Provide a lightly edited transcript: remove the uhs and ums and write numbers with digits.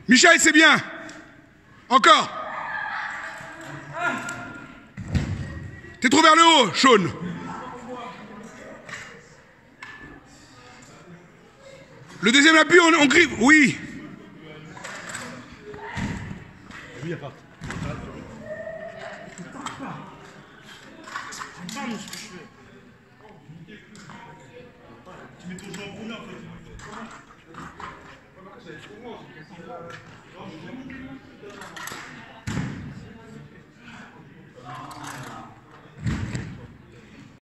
Michael, c'est bien. Encore. T'es trop vers le haut, Sean. Le deuxième appui, on crie. Oui. Tu mets ton jeu en premier en fait.